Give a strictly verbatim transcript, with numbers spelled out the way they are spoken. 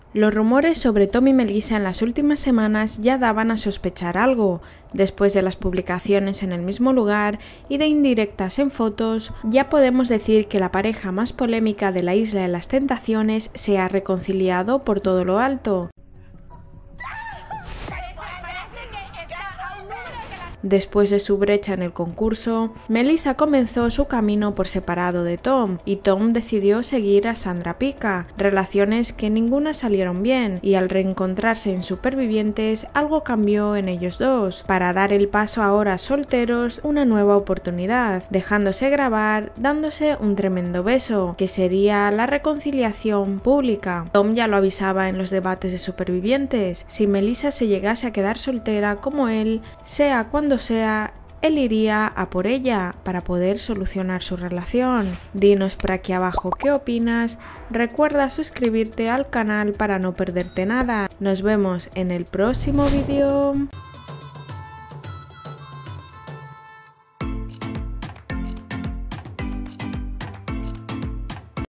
Los rumores sobre Tom y Melissa en las últimas semanas ya daban a sospechar algo. Después de las publicaciones en el mismo lugar y de indirectas en fotos, ya podemos decir que la pareja más polémica de la Isla de las Tentaciones se ha reconciliado por todo lo alto. Después de su brecha en el concurso, Melissa comenzó su camino por separado de Tom y Tom decidió seguir a Sandra Pica, relaciones que ninguna salieron bien, y al reencontrarse en Supervivientes algo cambió en ellos dos, para dar el paso ahora solteros una nueva oportunidad, dejándose grabar, dándose un tremendo beso, que sería la reconciliación pública. Tom ya lo avisaba en los debates de Supervivientes: si Melissa se llegase a quedar soltera como él, sea cuando sea, él iría a por ella para poder solucionar su relación. Dinos por aquí abajo qué opinas, recuerda suscribirte al canal para no perderte nada. Nos vemos en el próximo vídeo.